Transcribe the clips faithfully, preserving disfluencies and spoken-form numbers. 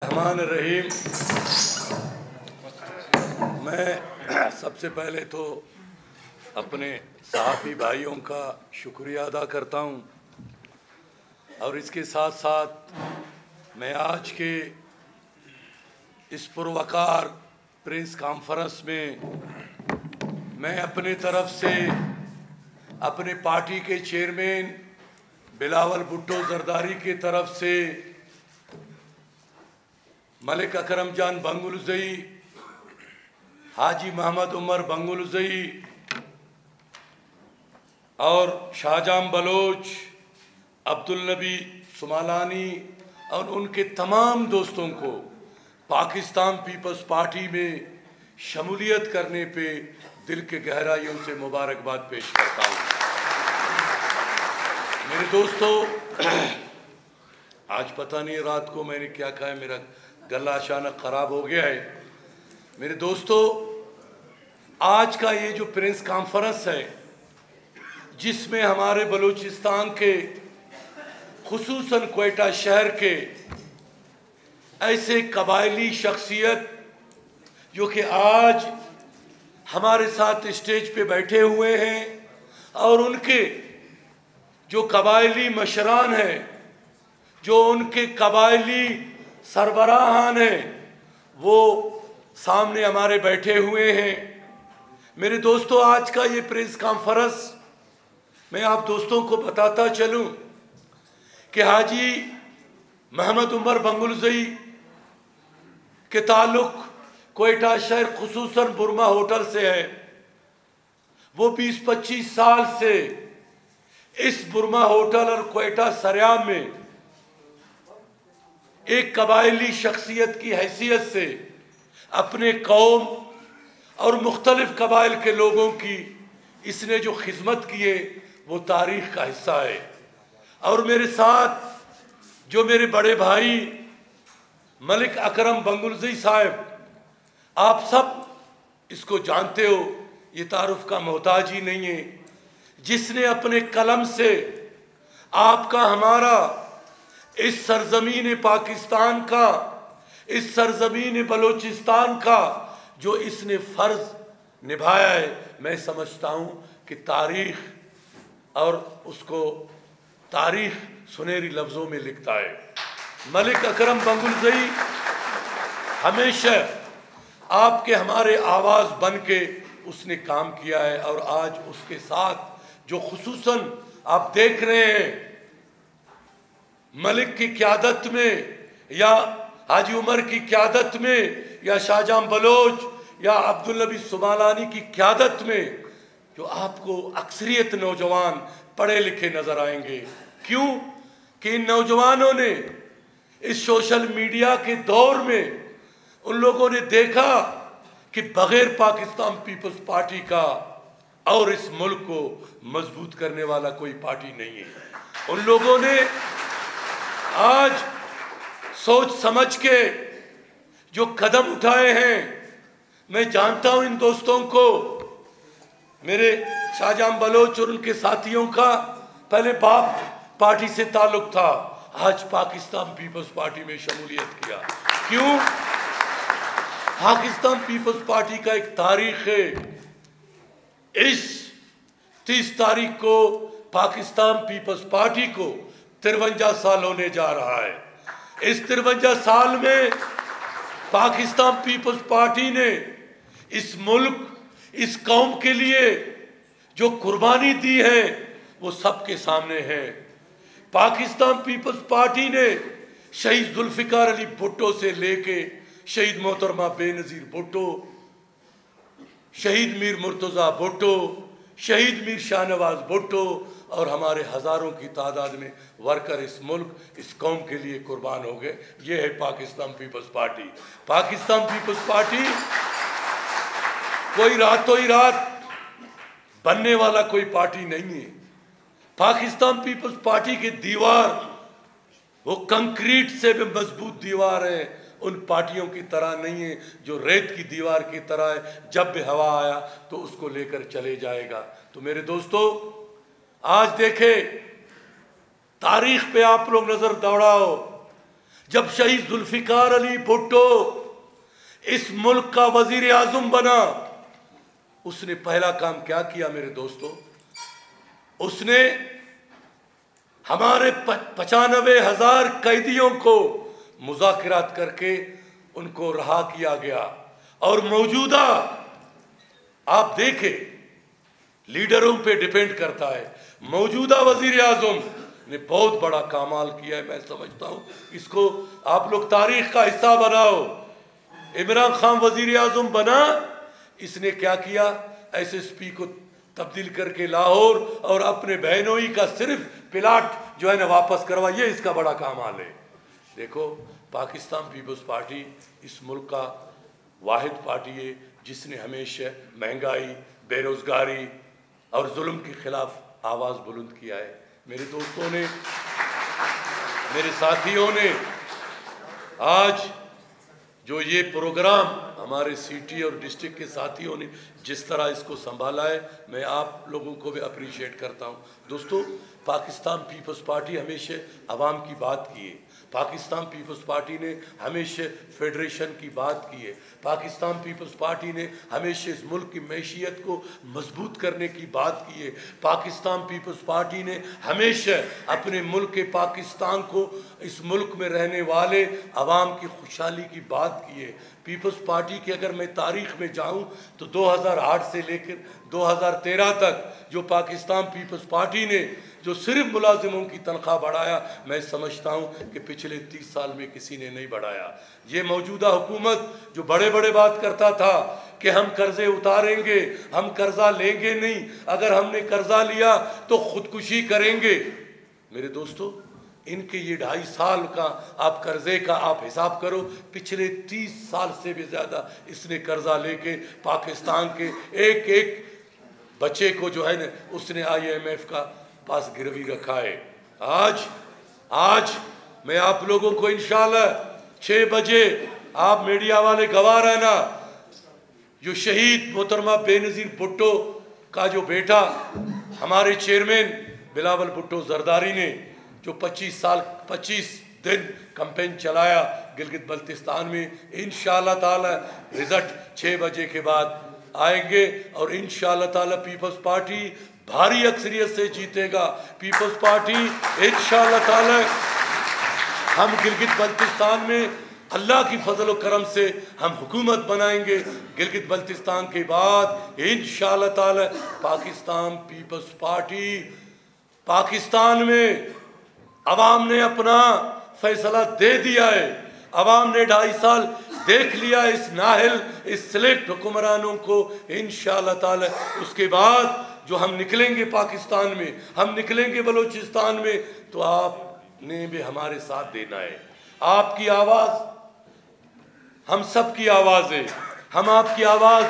रहमान रहीम। मैं सबसे पहले तो अपने सहाफ़ी भाइयों का शुक्रिया अदा करता हूं और इसके साथ साथ मैं आज के इस पुरवकार प्रेस कॉन्फ्रेंस में मैं अपने तरफ से अपने पार्टी के चेयरमैन बिलावल भुट्टो जरदारी की तरफ से मलिक अकरम जान बंगुलज़ई, हाजी मोहम्मद उमर बंगुलज़ई और शाहजहां बलोच, अब्दुल नबी सुमालानी और उनके तमाम दोस्तों को पाकिस्तान पीपल्स पार्टी में शमूलियत करने पे दिल के गहराइयों से मुबारकबाद पेश करता हूँ। मेरे दोस्तों, आज पता नहीं रात को मैंने क्या कहा, मेरा गला अचानक ख़राब हो गया है। मेरे दोस्तों, आज का ये जो प्रेस कॉन्फ्रेंस है जिसमें हमारे बलूचिस्तान के खुसूसन क्वेटा शहर के ऐसे कबायली शख्सियत जो कि आज हमारे साथ स्टेज पे बैठे हुए हैं और उनके जो कबायली मशरान हैं, जो उनके कबायली सरबराहान हैं, वो सामने हमारे बैठे हुए हैं। मेरे दोस्तों, आज का ये प्रेस कॉन्फ्रेंस मैं आप दोस्तों को बताता चलूं कि हाजी मोहम्मद उमर बंगुलज़ई के ताल्लुक क्वेटा शहर खुसूसन बुरमा होटल से है। वो बीस पच्चीस साल से इस बुरमा होटल और क्वेटा सरियाम में एक कबायली शख्सियत की हैसियत से अपने कौम और मुख्तलिफ कबाइल के लोगों की इसने जो खिदमत की है वो तारीख़ का हिस्सा है। और मेरे साथ जो मेरे बड़े भाई मलिक अकरम बंगुलज़ई साहब, आप सब इसको जानते हो, ये तारुफ का मोहताज ही नहीं है, जिसने अपने कलम से आपका हमारा इस सरजमीन पाकिस्तान का, इस सरजमीन बलूचिस्तान का जो इसने फ़र्ज़ निभाया है, मैं समझता हूँ कि तारीख़ और उसको तारीख़ सुनहरी लफ्ज़ों में लिखता है। मलिक अकरम बंगुलज़ई हमेशा आपके हमारे आवाज़ बन के उसने काम किया है और आज उसके साथ जो खुसूसन आप देख रहे हैं मलिक की क़यादत में या हाजी उमर की क़यादत में या शाहजहां बलोच या अब्दुल नबी सुमालानी की क़यादत में, जो आपको अक्सरियत नौजवान पढ़े लिखे नज़र आएंगे। क्यों कि इन नौजवानों ने इस सोशल मीडिया के दौर में उन लोगों ने देखा कि बग़ैर पाकिस्तान पीपल्स पार्टी का और इस मुल्क को मजबूत करने वाला कोई पार्टी नहीं है। उन लोगों ने आज सोच समझ के जो कदम उठाए हैं, मैं जानता हूं इन दोस्तों को, मेरे शाहजहां बलोच और उनके साथियों का पहले बाप पार्टी से ताल्लुक था, आज पाकिस्तान पीपल्स पार्टी में शमूलियत किया। क्यों? पाकिस्तान पीपल्स पार्टी का एक तारीख है। इस तीस तारीख को पाकिस्तान पीपल्स पार्टी को तिरवंजा साल होने जा रहा है। इस तिरवंजा साल में पाकिस्तान पीपल्स पार्टी ने इस मुल्क, इस कौम के लिए जो कुर्बानी दी है वो सबके सामने है। पाकिस्तान पीपल्स पार्टी ने शहीद जुल्फ़िकार अली भुट्टो से लेके शहीद मोहतरमा बेनज़ीर भुट्टो, शहीद मीर मुर्तज़ा भुट्टो, शहीद मीर शाहनवाज भुट्टो और हमारे हज़ारों की तादाद में वर्कर इस मुल्क, इस कौम के लिए कुर्बान हो गए। ये है Pakistan People's Party. Pakistan People's Party कोई रातों ही रात बनने वाला कोई पार्टी नहीं है। पाकिस्तान पीपल्स पार्टी की दीवार वो कंक्रीट से भी मजबूत दीवार है, उन पार्टियों की तरह नहीं है जो रेत की दीवार की तरह है, जब भी हवा आया तो उसको लेकर चले जाएगा। तो मेरे दोस्तों, आज देखें तारीख पे आप लोग नजर दौड़ाओ, जब शहीद जुल्फिकार अली भुट्टो इस मुल्क का वजीर आजम बना, उसने पहला काम क्या किया मेरे दोस्तों? उसने हमारे पचानवे हजार कैदियों को मुज़ाकरात करके उनको रहा किया गया। और मौजूदा आप देखें, लीडरों पे डिपेंड करता है, मौजूदा वजीर आजम ने बहुत बड़ा कमाल किया है। मैं समझता हूँ इसको आप लोग तारीख का हिस्सा बनाओ। इमरान खान वजीर आजम बना, इसने क्या किया? एस एस पी को तब्दील करके लाहौर और अपने बहनोई का सिर्फ प्लाट जो है ना वापस करवा, ये इसका बड़ा कमाल है। देखो, पाकिस्तान पीपल्स पार्टी इस मुल्क का वाहिद पार्टी है जिसने हमेशा महंगाई, बेरोजगारी और जुल्म के खिलाफ आवाज़ बुलंद किया है। मेरे दोस्तों ने, मेरे साथियों ने आज जो ये प्रोग्राम हमारे सिटी और डिस्ट्रिक्ट के साथियों ने जिस तरह इसको संभाला है, मैं आप लोगों को भी अप्रिशिएट करता हूँ। दोस्तों, पाकिस्तान पीपल्स पार्टी हमेशा आवाम की बात की है। पाकिस्तान पीपल्स पार्टी ने हमेशा फेडरेशन की बात की है। पाकिस्तान पीपल्स पार्टी ने हमेशा इस मुल्क की मैशियत को मजबूत करने की बात की है। पाकिस्तान पीपल्स पार्टी ने हमेशा अपने मुल्क के पाकिस्तान को, इस मुल्क में रहने वाले अवाम की खुशहाली की बात की है। पीपल्स पार्टी की अगर मैं तारीख़ में जाऊँ तो दो हज़ार आठ से लेकर दो हज़ार तेरह तक जो पाकिस्तान पीपल्स पार्टी ने जो सिर्फ मुलाजिमों की तनख्वाह बढ़ाया, मैं समझता हूँ कि पिछले तीस साल में किसी ने नहीं बढ़ाया। ये मौजूदा हुकूमत जो बड़े बड़े बात करता था कि हम कर्जे उतारेंगे, हम कर्जा लेंगे नहीं, अगर हमने कर्जा लिया तो खुदकुशी करेंगे। मेरे दोस्तों, इनके ये ढाई साल का आप कर्जे का आप हिसाब करो, पिछले तीस साल से भी ज़्यादा इसने कर्जा लेके पाकिस्तान के एक एक बच्चे को जो है ना उसने आई एम एफ का पास गिरवी रखा है। आज आज मैं आप लोगों को इंशाल्लाह छः बजे आप मीडिया वाले गवाह रहना, जो शहीद मोहतरमा बेनज़ीर भुट्टो का जो बेटा हमारे चेयरमैन बिलावल भुट्टो जरदारी ने जो पच्चीस साल पच्चीस दिन कैंपेन चलाया गिलगित बल्तिस्तान में, इंशाअल्लाह ताला रिजल्ट छः बजे के बाद आएंगे और इंशाअल्लाह ताला पीपल्स पार्टी भारी अक्सरियत से जीतेगा। पीपल्स पार्टी इंशाअल्लाह ताला हम गिलगित बल्तिस्तान में अल्लाह की फजल व करम से हम हुकूमत बनाएंगे। गिलगित बल्तिस्तान के बाद इंशाअल्लाह ताला पाकिस्तान पीपल्स पार्टी, पाकिस्तान में अवाम ने अपना फैसला दे दिया है। अवाम ने ढाई साल देख लिया इस नाहल, इस सिलेक्ट हुक्मरानों को। इंशाअल्लाह ताला उसके बाद जो हम निकलेंगे पाकिस्तान में, हम निकलेंगे बलूचिस्तान में, तो आपने भी हमारे साथ देना है। आपकी आवाज़ हम सब की आवाज़ है, हम आपकी आवाज़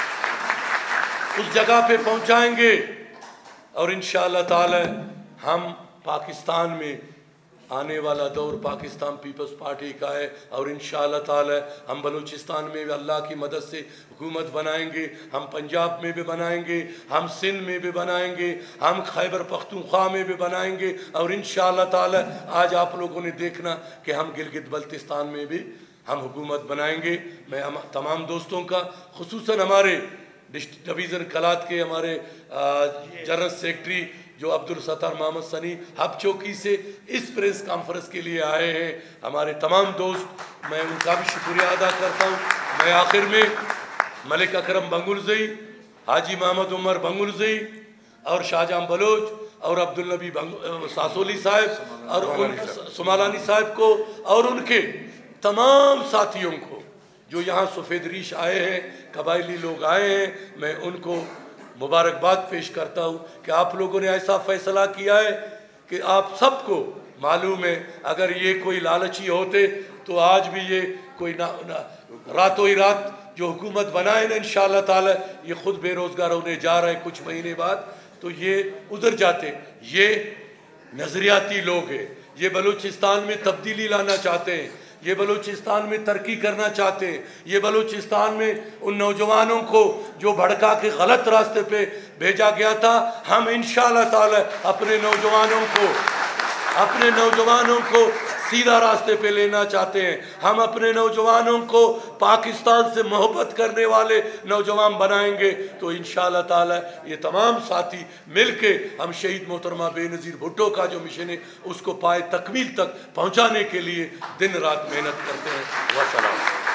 उस जगह पे पहुंचाएंगे और इंशाअल्लाह ताला हम पाकिस्तान में आने वाला दौर पाकिस्तान पीपल्स पार्टी का है और इंशाअल्लाह ताला हम बलूचिस्तान में भी अल्लाह की मदद से हुकूमत बनाएंगे, हम पंजाब में भी बनाएंगे, हम सिंध में भी बनाएंगे, हम खैबर पख्तूनख्वा में भी बनाएंगे और इंशाअल्लाह ताला आज आप लोगों ने देखना कि हम गिलगित बल्तिस्तान में भी हम हुकूमत बनाएंगे। मैं हम तमाम दोस्तों का, खुसूसन हमारे डिवीज़न कलात के हमारे जनरल सेक्रेटरी जो अब्दुल सत्तार मोहम्मद सनी हब चौकी से इस प्रेस कॉन्फ्रेंस के लिए आए हैं, हमारे तमाम दोस्त, मैं उनका भी शुक्रिया अदा करता हूँ। मैं आखिर में मलिक अकरम बंगुलज़ई, हाजी मोहम्मद उमर बंगुलज़ई और शाहजहां बलोच और अब्दुल नबी सासोली साहब और उन सुमालानी साहब को और उनके तमाम साथियों को जो यहाँ सफ़ेद रीश आए हैं, कबायली लोग आए हैं, मैं उनको मुबारकबाद पेश करता हूँ कि आप लोगों ने ऐसा फ़ैसला किया है कि आप सबको मालूम है, अगर ये कोई लालची होते तो आज भी ये कोई ना, ना रातों ही रात जो हुकूमत बनाए ना इंशाअल्लाह ताला ये ख़ुद बेरोज़गार होने जा रहे हैं कुछ महीने बाद, तो ये उधर जाते। ये नज़रियाती लोग हैं, ये बलूचिस्तान में तब्दीली लाना चाहते हैं, ये बलूचिस्तान में तरक्की करना चाहते हैं, ये बलूचिस्तान में उन नौजवानों को जो भड़का के गलत रास्ते पे भेजा गया था, हम इंशाअल्लाह ताला अपने नौजवानों को अपने नौजवानों को सीधा रास्ते पे लेना चाहते हैं। हम अपने नौजवानों को पाकिस्तान से मोहब्बत करने वाले नौजवान बनाएंगे तो इंशाअल्लाह ताला ये तमाम साथी मिलके हम शहीद मोहतरमा बेनज़ीर भुट्टो का जो मिशन है उसको पाए तकमील तक पहुंचाने के लिए दिन रात मेहनत करते हैं। वसलाम।